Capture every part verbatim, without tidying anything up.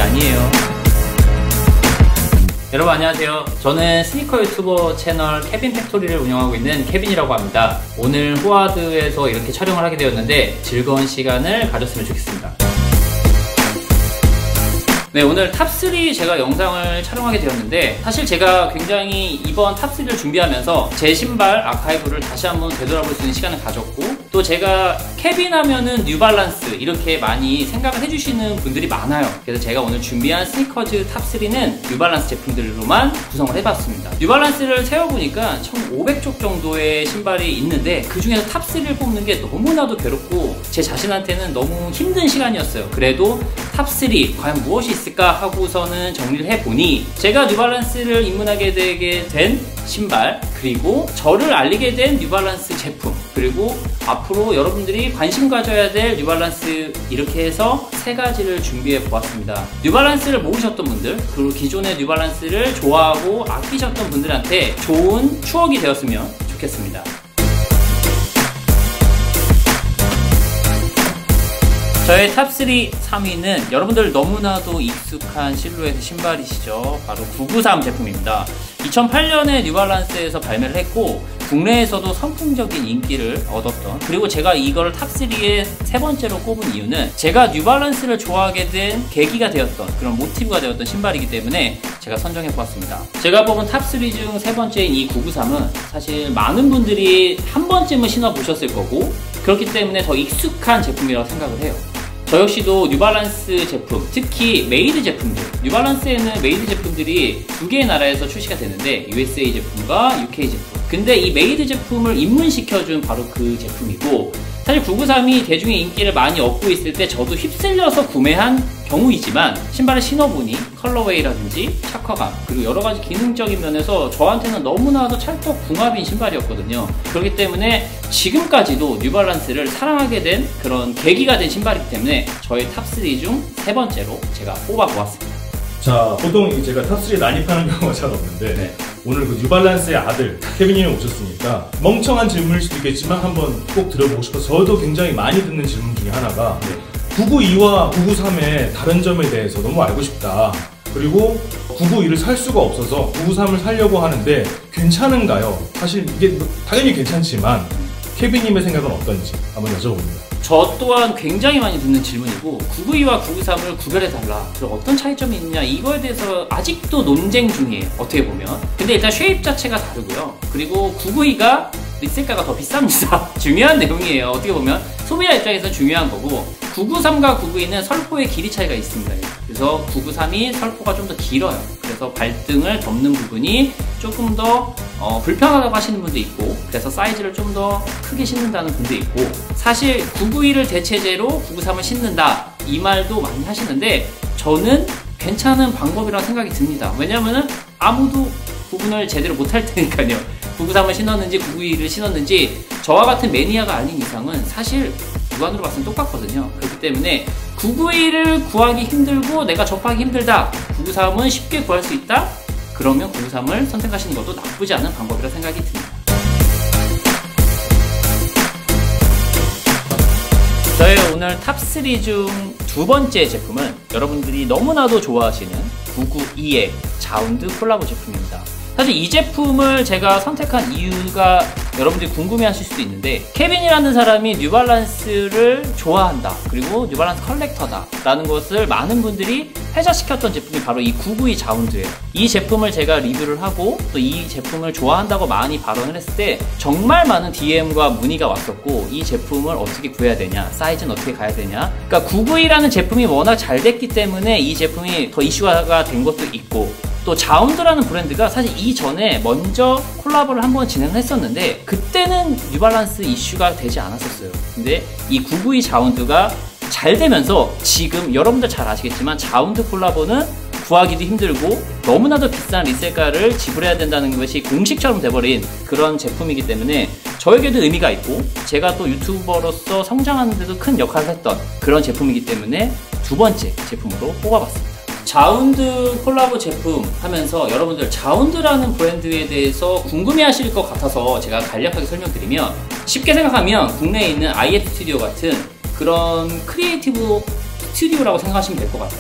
아니에요. 여러분 안녕하세요. 저는 스니커 유튜버 채널 케빈 팩토리를 운영하고 있는 케빈이라고 합니다. 오늘 호화드에서 이렇게 촬영을 하게 되었는데 즐거운 시간을 가졌으면 좋겠습니다. 네, 오늘 탑쓰리 제가 영상을 촬영하게 되었는데 사실 제가 굉장히 이번 탑쓰리를 준비하면서 제 신발 아카이브를 다시 한번 되돌아볼 수 있는 시간을 가졌고, 또 제가 케빈 하면은 뉴발란스 이렇게 많이 생각을 해주시는 분들이 많아요. 그래서 제가 오늘 준비한 스니커즈 탑쓰리는 뉴발란스 제품들로만 구성을 해봤습니다. 뉴발란스를 세어보니까 총 오백 쪽 정도의 신발이 있는데 그 중에서 탑쓰리를 뽑는 게 너무나도 괴롭고 제 자신한테는 너무 힘든 시간이었어요. 그래도 탑쓰리 과연 무엇이 있을까 하고서는 정리를 해보니 제가 뉴발란스를 입문하게 되게 된 신발, 그리고 저를 알리게 된 뉴발란스 제품, 그리고 앞으로 여러분들이 관심 가져야 될 뉴발란스, 이렇게 해서 세 가지를 준비해 보았습니다. 뉴발란스를 모르셨던 분들, 그리고 기존의 뉴발란스를 좋아하고 아끼셨던 분들한테 좋은 추억이 되었으면 좋겠습니다. 저의 탑쓰리 삼 위는 여러분들 너무나도 익숙한 실루엣의 신발이시죠. 바로 구구삼 제품입니다. 이천팔 년에 뉴발란스에서 발매를 했고 국내에서도 선풍적인 인기를 얻었던, 그리고 제가 이걸 탑쓰리의 세 번째로 꼽은 이유는 제가 뉴발란스를 좋아하게 된 계기가 되었던, 그런 모티브가 되었던 신발이기 때문에 제가 선정해 보았습니다. 제가 뽑은 탑쓰리 중 세 번째인 이 구구삼은 사실 많은 분들이 한 번쯤은 신어보셨을 거고, 그렇기 때문에 더 익숙한 제품이라고 생각을 해요. 저 역시도 뉴발란스 제품, 특히 메이드 제품들, 뉴발란스에는 메이드 제품들이 두 개의 나라에서 출시가 되는데 유에스에이 제품과 유케이 제품. 근데 이 메이드 제품을 입문시켜준 바로 그 제품이고, 사실 구구삼이 대중의 인기를 많이 얻고 있을 때 저도 휩쓸려서 구매한 경우이지만 신발을 신어보니 컬러웨이라든지 착화감, 그리고 여러가지 기능적인 면에서 저한테는 너무나도 찰떡궁합인 신발이었거든요. 그렇기 때문에 지금까지도 뉴발란스를 사랑하게 된 그런 계기가 된 신발이기 때문에 저의 탑쓰리 중 세 번째로 제가 뽑아보았습니다. 자, 보통 제가 탑쓰리에 난입하는 경우가 잘 없는데 네. 오늘 그 뉴발란스의 아들 케빈님이 오셨으니까 멍청한 질문일 수도 있겠지만 한번 꼭 들어보고 싶어서 저도 굉장히 많이 듣는 질문 중에 하나가 네. 구구이와 구구삼의 다른 점에 대해서 너무 알고 싶다. 그리고 구구이를 살 수가 없어서 구구삼을 사려고 하는데 괜찮은가요? 사실 이게 당연히 괜찮지만 케빈님의 생각은 어떤지 한번 여쭤봅니다. 저 또한 굉장히 많이 듣는 질문이고, 구구이와 구구삼을 구별해달라, 그리고 어떤 차이점이 있느냐, 이거에 대해서 아직도 논쟁 중이에요, 어떻게 보면. 근데 일단 쉐입 자체가 다르고요. 그리고 구구이가 리셀가가 더 비쌉니다. 중요한 내용이에요. 어떻게 보면 소비자 입장에서 중요한 거고, 구구삼과 구구이는 설포의 길이 차이가 있습니다. 그래서 구구삼이 설포가 좀 더 길어요. 그래서 발등을 덮는 부분이 조금 더 어, 불편하다고 하시는 분도 있고, 그래서 사이즈를 좀 더 크게 신는다는 분도 있고, 사실 구구이를 대체제로 구구삼을 신는다 이 말도 많이 하시는데 저는 괜찮은 방법이라고 생각이 듭니다. 왜냐면은 아무도 구분을 제대로 못할 테니까요. 구구삼을 신었는지 구구이를 신었는지 저와 같은 매니아가 아닌 이상은 사실 육안으로 봤으면 똑같거든요. 그렇기 때문에 구구이를 구하기 힘들고 내가 접하기 힘들다, 구구삼은 쉽게 구할 수 있다, 그러면 구구삼을 선택하시는 것도 나쁘지 않은 방법이라 생각이 듭니다. 저의 오늘 탑쓰리 중 두 번째 제품은 여러분들이 너무나도 좋아하시는 구구이의 자운드 콜라보 제품입니다. 사실 이 제품을 제가 선택한 이유가 여러분들이 궁금해하실 수도 있는데, 케빈이라는 사람이 뉴발란스를 좋아한다, 그리고 뉴발란스 컬렉터다 라는 것을 많은 분들이 회자시켰던 제품이 바로 이 구구이 자운드예요. 이 제품을 제가 리뷰를 하고 또 이 제품을 좋아한다고 많이 발언을 했을 때 정말 많은 디엠과 문의가 왔었고, 이 제품을 어떻게 구해야 되냐, 사이즈는 어떻게 가야 되냐. 그러니까 구구이라는 제품이 워낙 잘 됐기 때문에 이 제품이 더 이슈화가 된 것도 있고, 또 자운드라는 브랜드가 사실 이전에 먼저 콜라보를 한번 진행을 했었는데 그때는 뉴발란스 이슈가 되지 않았었어요. 근데 이 구구이 자운드가 잘 되면서 지금 여러분들 잘 아시겠지만 자운드 콜라보는 구하기도 힘들고 너무나도 비싼 리셀가를 지불해야 된다는 것이 공식처럼 돼버린 그런 제품이기 때문에 저에게도 의미가 있고, 제가 또 유튜버로서 성장하는 데도 큰 역할을 했던 그런 제품이기 때문에 두 번째 제품으로 뽑아봤습니다. 자운드 콜라보 제품 하면서 여러분들 자운드라는 브랜드에 대해서 궁금해하실 것 같아서 제가 간략하게 설명드리면, 쉽게 생각하면 국내에 있는 아이에프 스튜디오 같은 그런 크리에이티브 스튜디오라고 생각하시면 될 것 같아요.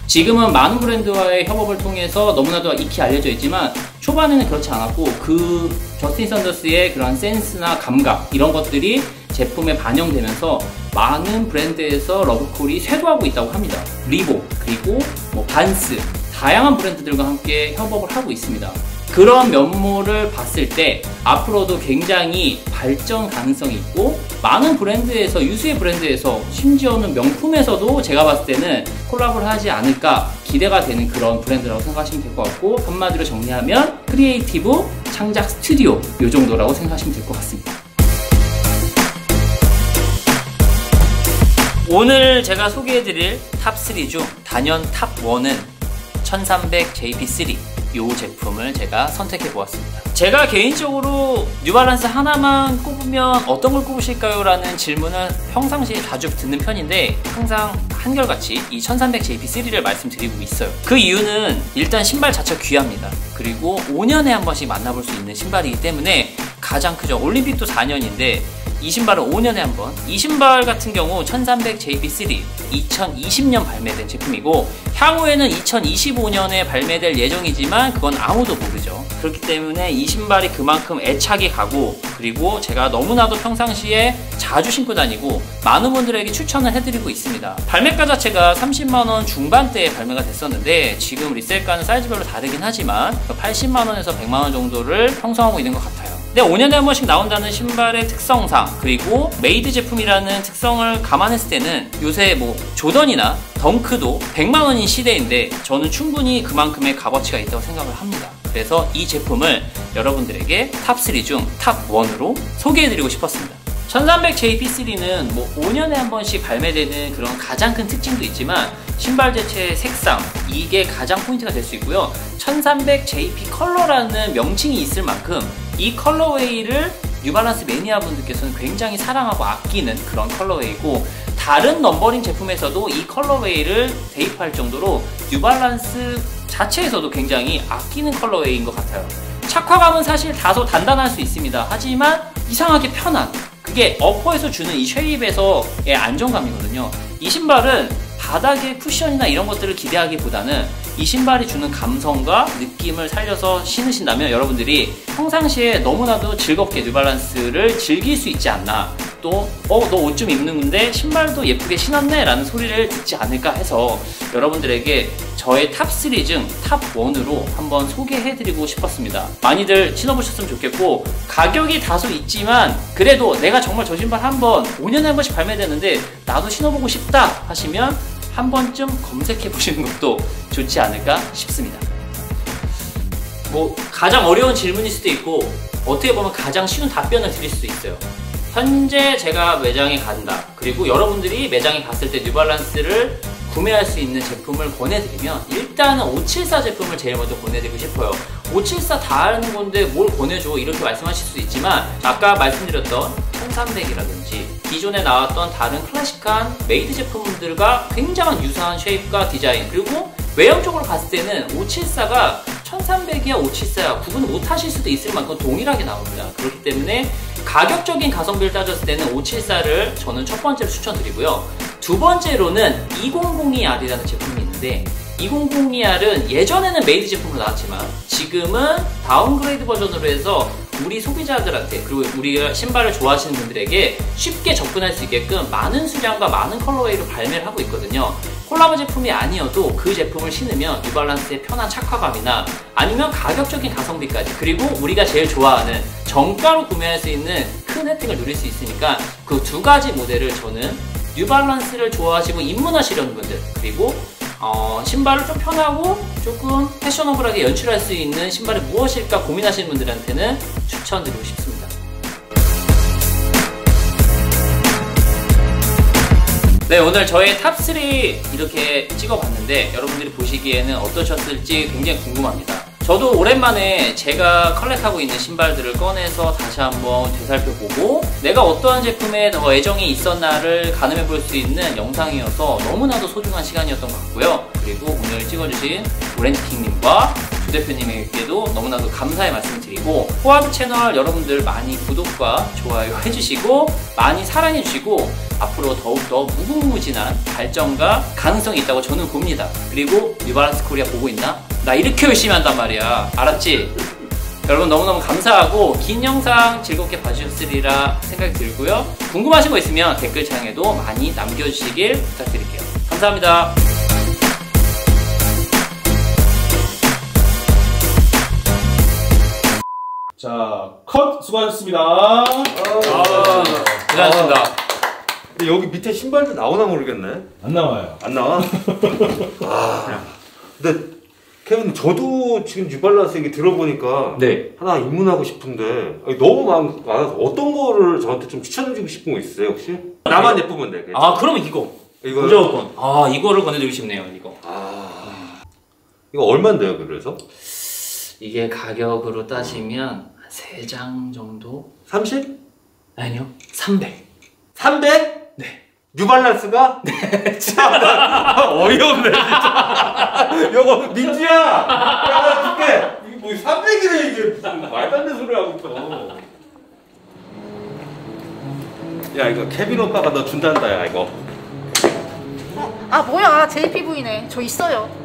지금은 많은 브랜드와의 협업을 통해서 너무나도 익히 알려져 있지만 초반에는 그렇지 않았고 그 저스틴 썬더스의 그런 센스나 감각 이런 것들이 제품에 반영되면서 많은 브랜드에서 러브콜이 쇄도하고 있다고 합니다. 리복 그리고 뭐 반스 다양한 브랜드들과 함께 협업을 하고 있습니다. 그런 면모를 봤을 때 앞으로도 굉장히 발전 가능성이 있고 많은 브랜드에서 유수의 브랜드에서 심지어는 명품에서도 제가 봤을 때는 콜라보를 하지 않을까 기대가 되는 그런 브랜드라고 생각하시면 될 것 같고 한마디로 정리하면 크리에이티브 창작 스튜디오 이 정도라고 생각하시면 될 것 같습니다. 오늘 제가 소개해드릴 탑 쓰리 중 단연 탑 원은 천삼백 제이피 쓰리 이 제품을 제가 선택해 보았습니다. 제가 개인적으로 뉴발란스 하나만 꼽으면 어떤 걸 꼽으실까요? 라는 질문을 평상시에 자주 듣는 편인데 항상 한결같이 이 천삼백 제이피 쓰리를 말씀드리고 있어요. 그 이유는 일단 신발 자체가 귀합니다. 그리고 오 년에 한 번씩 만나볼 수 있는 신발이기 때문에 가장 크죠. 올림픽도 사 년인데 이 신발은 오 년에 한 번. 이 신발 같은 경우 천삼백 제이피 쓰리 이천이십 년 발매된 제품이고 향후에는 이천이십오 년에 발매될 예정이지만 그건 아무도 모르죠. 그렇기 때문에 이 신발이 그만큼 애착이 가고 그리고 제가 너무나도 평상시에 자주 신고 다니고 많은 분들에게 추천을 해드리고 있습니다. 발매가 자체가 삼십만 원 중반대에 발매가 됐었는데 지금 리셀가는 사이즈별로 다르긴 하지만 팔십만 원에서 백만 원 정도를 형성하고 있는 것 같아요. 근데 오 년에 한 번씩 나온다는 신발의 특성상 그리고 메이드 제품이라는 특성을 감안했을 때는 요새 뭐 조던이나 덩크도 백만 원인 시대인데 저는 충분히 그만큼의 값어치가 있다고 생각을 합니다. 그래서 이 제품을 여러분들에게 탑 쓰리 중 탑 원으로 소개해드리고 싶었습니다. 천삼백 제이피 쓰리는 뭐 오 년에 한 번씩 발매되는 그런 가장 큰 특징도 있지만 신발 자체의 색상 이게 가장 포인트가 될 수 있고요. 천삼백 제이피 컬러라는 명칭이 있을 만큼 이 컬러웨이를 뉴발란스 매니아 분들께서는 굉장히 사랑하고 아끼는 그런 컬러웨이고 다른 넘버링 제품에서도 이 컬러웨이를 대입할 정도로 뉴발란스 자체에서도 굉장히 아끼는 컬러웨이인 것 같아요. 착화감은 사실 다소 단단할 수 있습니다. 하지만 이상하게 편한 그게 어퍼에서 주는 이 쉐입에서의 안정감이거든요. 이 신발은 바닥의 쿠션이나 이런 것들을 기대하기보다는 이 신발이 주는 감성과 느낌을 살려서 신으신다면 여러분들이 평상시에 너무나도 즐겁게 뉴발란스를 즐길 수 있지 않나 또 어, 너 옷 좀 입는데 신발도 예쁘게 신었네 라는 소리를 듣지 않을까 해서 여러분들에게 저의 탑 쓰리 중 탑 원으로 한번 소개해드리고 싶었습니다. 많이들 신어보셨으면 좋겠고 가격이 다소 있지만 그래도 내가 정말 저 신발 한번 오 년에 한 번씩 발매되는데 나도 신어보고 싶다 하시면 한 번쯤 검색해 보시는 것도 좋지 않을까 싶습니다. 뭐 가장 어려운 질문일 수도 있고 어떻게 보면 가장 쉬운 답변을 드릴 수도 있어요. 현재 제가 매장에 간다 그리고 여러분들이 매장에 갔을 때 뉴발란스를 구매할 수 있는 제품을 권해드리면 일단은 오칠사 제품을 제일 먼저 권해드리고 싶어요. 오칠사 다 하는 건데 뭘 권해줘 이렇게 말씀하실 수 있지만 아까 말씀드렸던 천삼백이라든지 기존에 나왔던 다른 클래식한 메이드 제품들과 굉장한 유사한 쉐입과 디자인 그리고 외형적으로 봤을 때는 오칠사가 천삼백이야 오칠사야 구분 못하실 수도 있을 만큼 동일하게 나옵니다. 그렇기 때문에 가격적인 가성비를 따졌을 때는 오칠사를 저는 첫 번째로 추천드리고요. 두 번째로는 이천이 알이라는 제품이 있는데 이천이 알은 예전에는 메이드 제품으로 나왔지만 지금은 다운그레이드 버전으로 해서 우리 소비자들한테 그리고 우리가 신발을 좋아하시는 분들에게 쉽게 접근할 수 있게끔 많은 수량과 많은 컬러웨이로 발매를 하고 있거든요. 콜라보 제품이 아니어도 그 제품을 신으면 뉴발란스의 편한 착화감이나 아니면 가격적인 가성비까지 그리고 우리가 제일 좋아하는 정가로 구매할 수 있는 큰 혜택을 누릴 수 있으니까 그 두 가지 모델을 저는 뉴발란스를 좋아하시고 입문하시려는 분들 그리고 어, 신발을 좀 편하고 조금 패셔너블하게 연출할 수 있는 신발이 무엇일까 고민하시는 분들한테는 추천드리고 싶습니다. 네, 오늘 저의 탑 쓰리 이렇게 찍어봤는데 여러분들이 보시기에는 어떠셨을지 굉장히 궁금합니다. 저도 오랜만에 제가 컬렉하고 있는 신발들을 꺼내서 다시 한번 되살펴보고 내가 어떠한 제품에 더 애정이 있었나를 가늠해 볼 수 있는 영상이어서 너무나도 소중한 시간이었던 것 같고요. 그리고 오늘 찍어주신 오렌지킹님과 대표님에게도 너무나도 감사의 말씀을 드리고 호화두 채널 여러분들 많이 구독과 좋아요 해주시고 많이 사랑해주시고 앞으로 더욱더 무궁무진한 발전과 가능성이 있다고 저는 봅니다. 그리고 뉴발란스 코리아 보고 있나? 나 이렇게 열심히 한단 말이야. 알았지? 여러분 너무너무 감사하고 긴 영상 즐겁게 봐주셨으리라 생각이 들고요. 궁금하신 거 있으면 댓글창에도 많이 남겨주시길 부탁드릴게요. 감사합니다. 자, 컷 수고하셨습니다. 아, 고생하셨습니다. 근데 여기 밑에 신발도 나오나 모르겠네. 안 나와요. 안 나와? 아, 근데 케빈 저도 지금 뉴발란스 얘기 들어보니까 네. 하나 입문하고 싶은데 아니, 너무 많, 많아서 어떤 거를 저한테 좀 추천해주고 싶은 거 있으세요 혹시? 나만 예쁘면 돼. 아 그러면 이거 이거 무조건. 아 이거를 권해드리고 싶네요. 이거. 아 이거 얼마인데요 그래서? 이게 가격으로 따지면 한 세 장 정도? 삼십? 아니요. 삼백. 삼백? 네. 뉴발란스가? 네. 참 어이없네 진짜. 여보 민지야. 야 줄게. 이게 뭐 삼백이래 이게 무슨 말도 안 되는 소리 하고 있어. 야 이거 케빈 오빠가 너 준단다 야 이거. 아 뭐야 제이피브이네. 저 있어요.